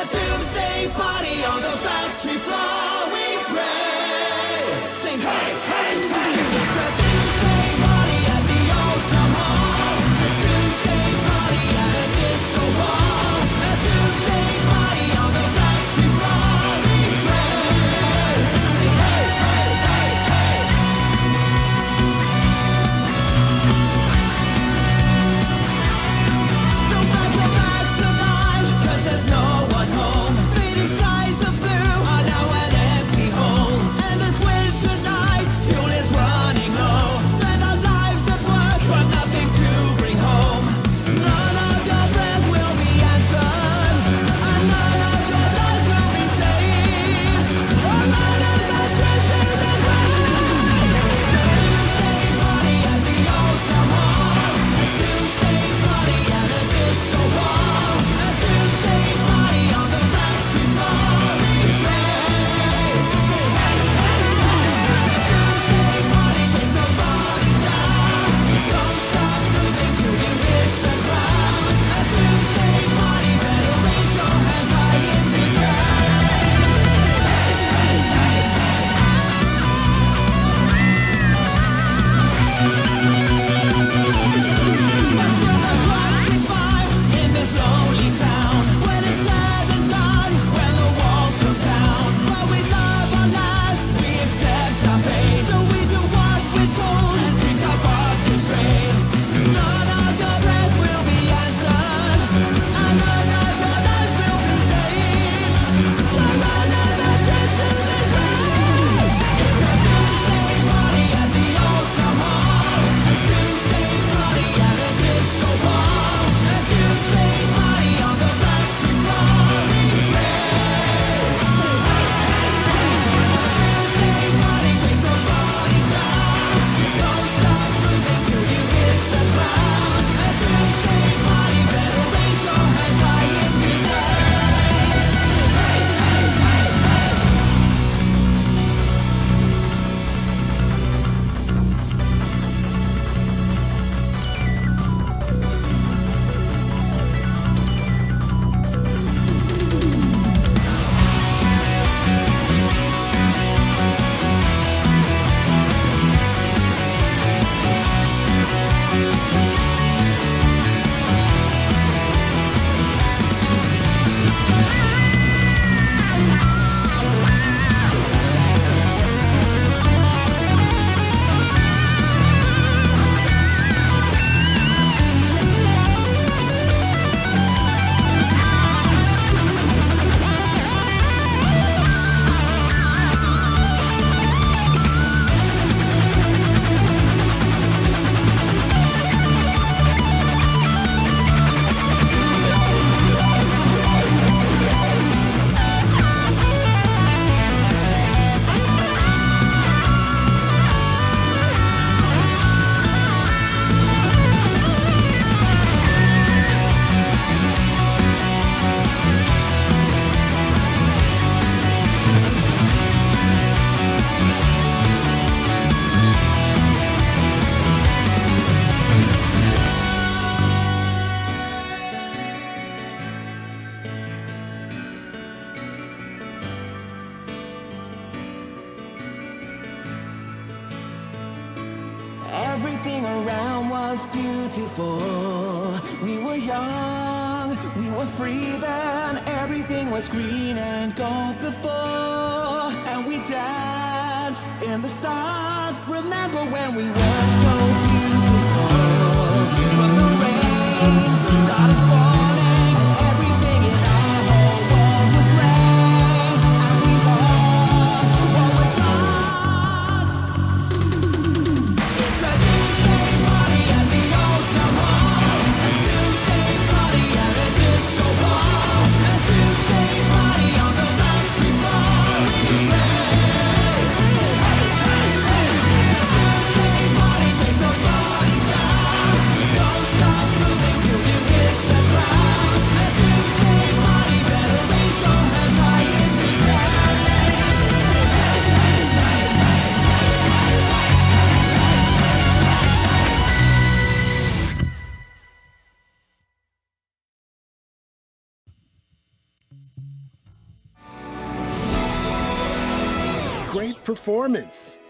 doomsday party on the factory floor. We pray. Sing hey, hey, hey. It's a doomsday party at the old town hall. A doomsday party at a disco ball. A doomsday party on the factory floor. We pray. Sing hey, hey, hey, hey. So pack your bags tonight, 'cause there's no one home. Fading skies of blue are now an empty hole. And this winter night, fuel is running low. Spend our lives at work, but nothing to bring home. None of your prayers will be answered, and none of your lives will be saved. All night of the trips in the rain. It's a doomsday party at the old town hall. A doomsday party at a disco ball. A doomsday party on the factory floor. We pray. Say hey, hey, hey. It's a doomsday party, shake the bodies down. Don't stop moving till you hit the ground. A doomsday party, better raise your hands high in today. Say hey, hey, hey, hey. But still the clock ticks by in this lonely town. When it's said and done, when the walls come down. But we love our lives, we accept our fate. So we do what we're told and drink our vodka straight. None of your prayers will be answered, and none of your lives will be saved. Like another trip to the grave. It's a doomsday party at the old town hall. A doomsday party at a disco ball. A doomsday party on the factory floor. We pray. Say hey, hey, hey. It's a doomsday party, shake the bodies down. Don't stop moving till you hit the ground. A doomsday party, better raise your hands high in today. Say hey, hey, hey, hey. Everything around was beautiful. We were young, we were free then. Everything was green and gold before. And we danced in the stars. Remember when we were so beautiful? But the rain started falling, and everything in our whole world was gray. And we lost what was ours. It's a doomsday party at the old town hall. A doomsday party at a disco ball. A doomsday party on the factory floor. We pray. Say hey, hey, hey. It's a doomsday party, shake the Great performance.